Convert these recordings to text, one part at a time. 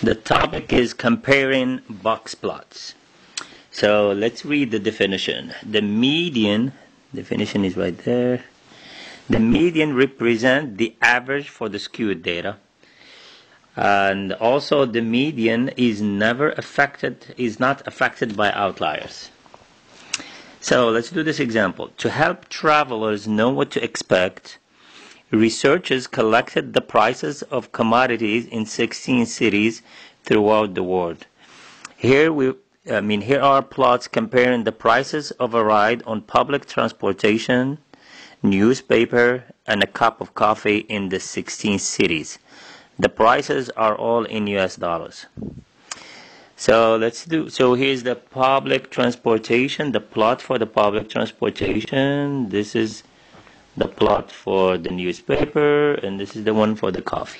The topic is comparing box plots. So let's read the definition. The median, definition is right there. The median represents the average for the skewed data. And also the median is not affected by outliers. So let's do this example. To help travelers know what to expect, researchers collected the prices of commodities in 16 cities throughout the world. Here are plots comparing the prices of a ride on public transportation, newspaper, and a cup of coffee in the 16 cities. The prices are all in US dollars. So here's the public transportation, the plot for the public transportation. This is the plot for the newspaper, and this is the one for the coffee.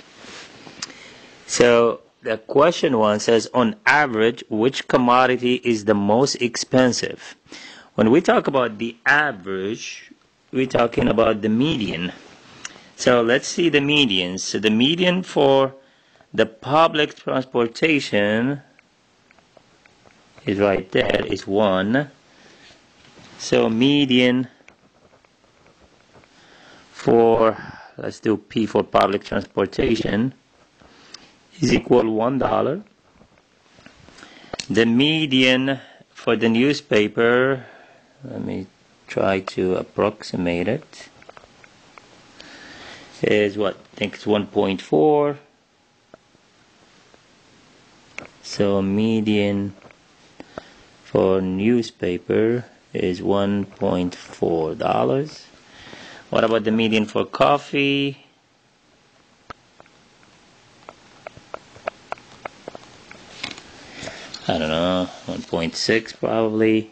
So the question one says, on average, which commodity is the most expensive? When we talk about the average, we're talking about the median. So let's see the medians. So the median for the public transportation is right there, is 1. So median for, let's do P for public transportation, is equal to $1. The median for the newspaper, let me try to approximate it, is what? I think it's 1.4. So median for newspaper is $1.4. What about the median for coffee? I don't know, 1.6 probably.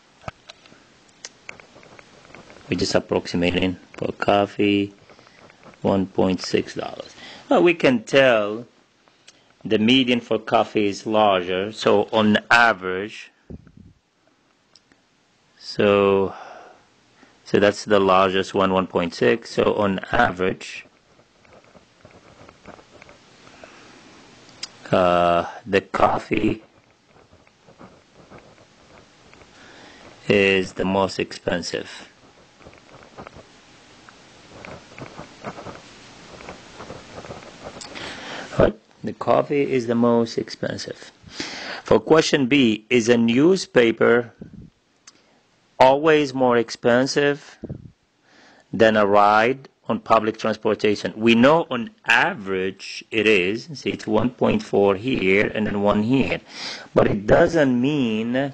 We're just approximating for coffee, $1.6. Well, we can tell the median for coffee is larger, so on average, so that's the largest one, 1.6. So on average, the coffee is the most expensive. The coffee is the most expensive. For question B, is a newspaper always more expensive than a ride on public transportation? We know on average it is. See, it's 1.4 here and then 1 here. But it doesn't mean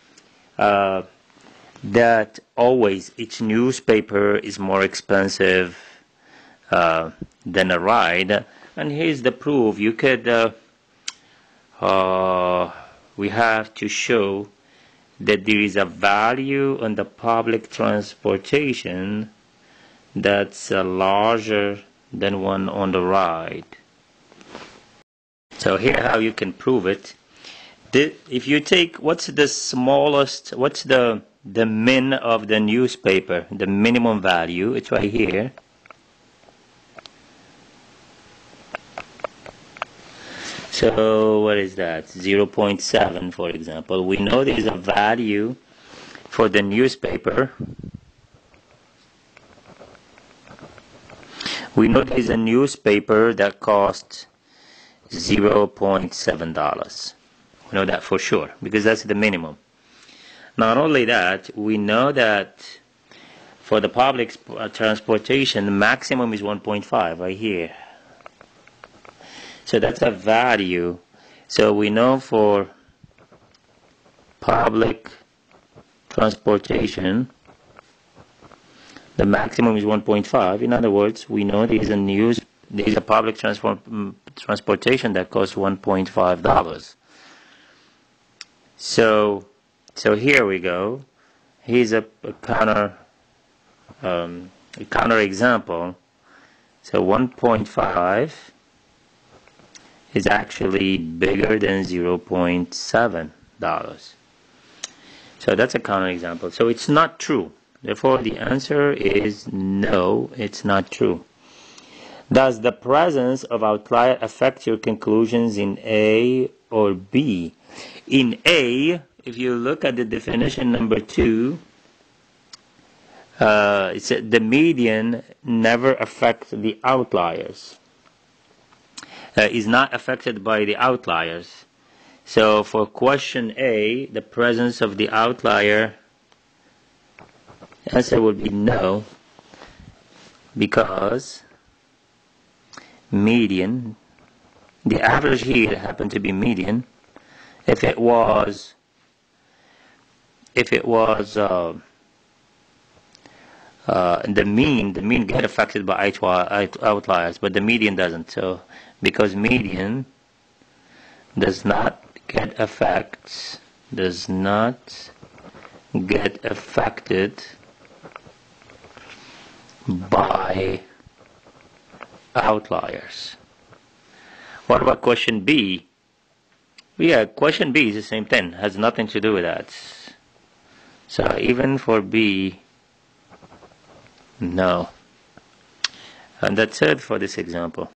that always each newspaper is more expensive than a ride. And here's the proof. You could, we have to show that there is a value on the public transportation that's larger than one on the ride. So here how you can prove it. If you take, what's the smallest, what's the min of the newspaper, the minimum value, it's right here. So what is that? 0.7, for example. We know there is a value for the newspaper. We know there is a newspaper that costs $0.7. We know that for sure because that's the minimum. Not only that, we know that for the public transportation, the maximum is 1.5 right here. So that's a value. So we know for public transportation, the maximum is 1.5. In other words, we know there is a public transportation that costs $1.5. So here we go. Here's a counter example. So 1.5 is actually bigger than $0.7. So that's a counterexample. So it's not true. Therefore, the answer is no, it's not true. Does the presence of outlier affect your conclusions in A or B? In A, if you look at the definition number 2, it said the median never affects the outliers. Is not affected by the outliers. So for question A, the presence of the outlier, the answer would be no, because median, the average here happened to be median. If it was the mean get affected by outliers, but the median doesn't. So because median does not get affected by outliers. What about question B? Yeah, question B is the same thing, has nothing to do with that. So even for B, no. And that's it for this example.